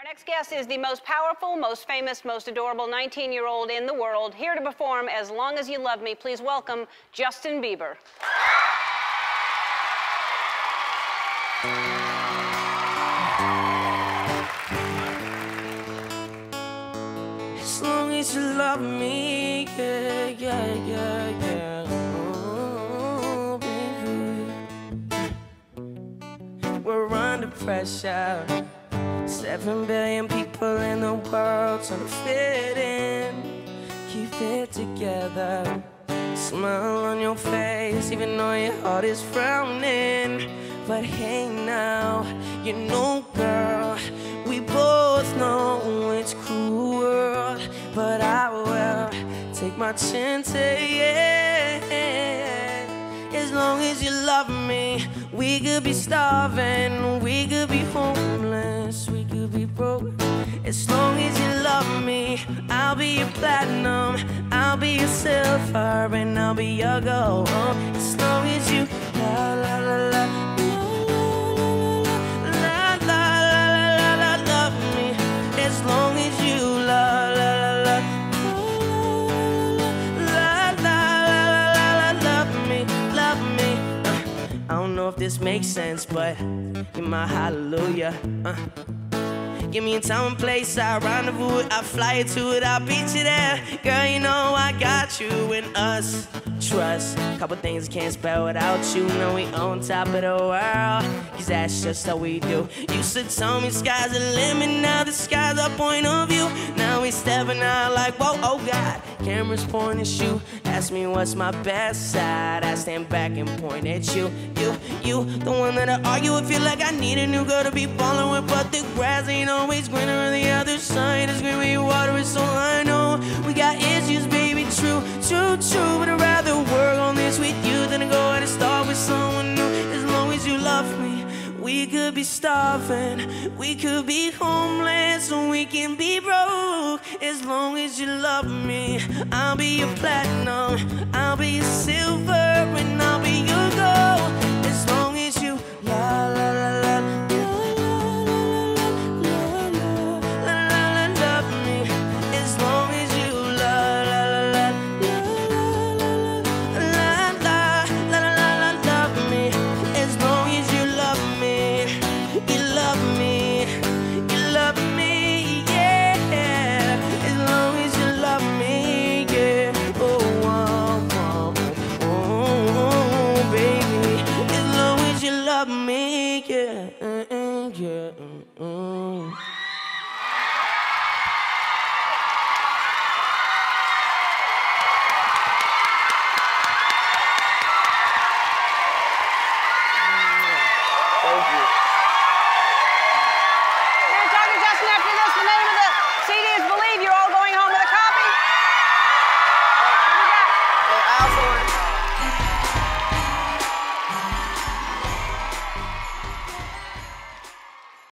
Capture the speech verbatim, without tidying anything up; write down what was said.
Our next guest is the most powerful, most famous, most adorable nineteen-year-old in the world, here to perform As Long As You Love Me. Please welcome Justin Bieber. As long as you love me, yeah, yeah, yeah, yeah. Oh, baby. We're under pressure. Seven billion people in the world trying to fit in. Keep it together. Smile on your face, even though your heart is frowning. But hey now, you know, girl, we both know it's cruel, but I will take my chances. As long as you love me, we could be starving, we could be homeless, we could be broke. As long as you love me, I'll be your platinum, I'll be your silver, and I'll be your gold. As long as you la la la la la la la la love me. As long as you la la la la la la la la love me, love me. I don't know if this makes sense, but you're my hallelujah. Uh. Give me a time and place, I rendezvous it, I fly you to it, I'll beat you there. Girl, you know I got you and us. Trust, couple things I can't spell without you. Know we on top of the world, cause that's just how we do. Used to tell me sky's the limit, now the sky's our point of view. Now we stepping out like, whoa, oh God. Cameras pointing at you, ask me what's my best side. I stand back and point at you, you, you. The one that I argue with, feel like I need a new girl to be falling with. But the grass ain't always greener on the other side. It's green where you water it, so I know we got issues, baby, true, true, true. But I'd rather work on this with you than to go out and start with someone new. As long as you love me, we could be starving, we could be homeless, or we can be broke. As long as you love me, I'll be your platinum, I'll be your silver, and I'll be your